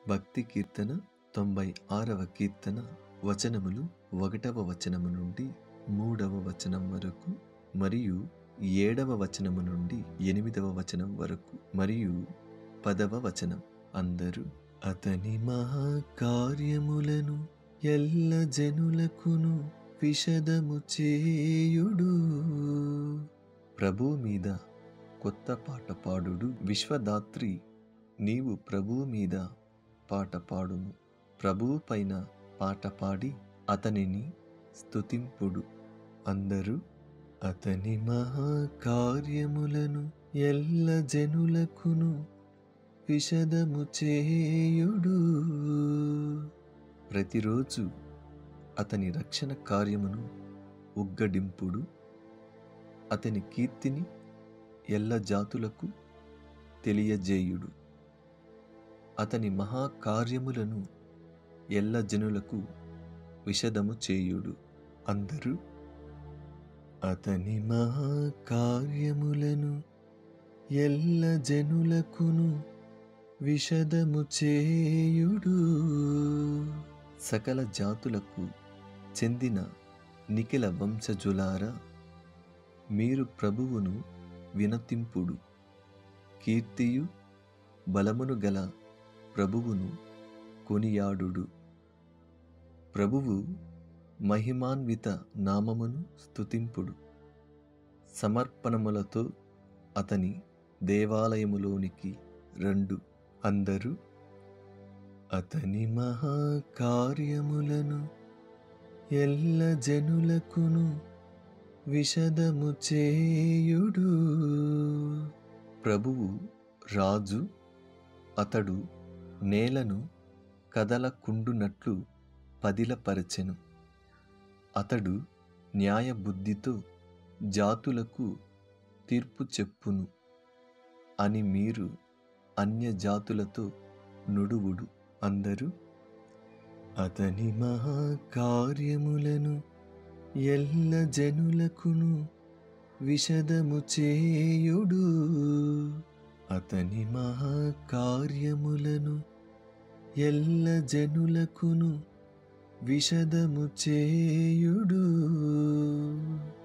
భక్తి కీర్తన 96వ కీర్తన వచనములు 1వ వచనము నుండి 3వ వచనం వరకు మరియు 7వ వచనము నుండి 8వ వచనం వరకు మరియు 10వ వచనం. అందరూ అతని మహాకార్యములను ఎల్ల జనులకును విషదము చేయుడు. ప్రభు మీద కొత్త పాట పాడుడు. విశ్వదాత్రి నీవు ప్రభువు మీద పాట పాడుము. ప్రభువు పైన పాట పాడి అతనిని స్తుతింపుడు. అందరూ అతని మహాకార్యములను ఎల్ల జనులకును విషదము చేయుడు. ప్రతిరోజు అతని రక్షణ కార్యమును ఉగ్గడింపుడు. అతని కీర్తిని ఎల్ల జాతులకు తెలియజేయుడు. అతని మహాకార్యములను ఎల్ల జనులకు విషదము చేయుడు. అందరూ అతని మహాకార్యములను ఎల్ల జనులకును విషదము చేయుడు. సకల జాతులకు చెందిన నిఖిల వంశజులారా, మీరు ప్రభువును వినతింపుడు. కీర్తియు బలమును గల ప్రభువును కొనియాడుడు. ప్రభువు మహిమాన్విత నామమును స్తుతింపుడు. సమర్పణములతో అతని దేవాలయములోనికి రండు. అందరూ అతని మహాకార్యములను ఎల్ల జనులకును విషదము చేయుడు. ప్రభువు రాజు. అతడు నేలను కదలకుండునట్లు పదిలపరచెను. అతడు న్యాయబుద్ధితో జాతులకు తీర్పు చెప్పును అని మీరు అన్యజాతులతో నుడువుడు. అందరూ అతని మహాకార్యములను ఎల్ల జనులకును విషదము చేయుడు. అతని మహాకార్యములను ఎల్ల జనులకును విషదము చేయుడు.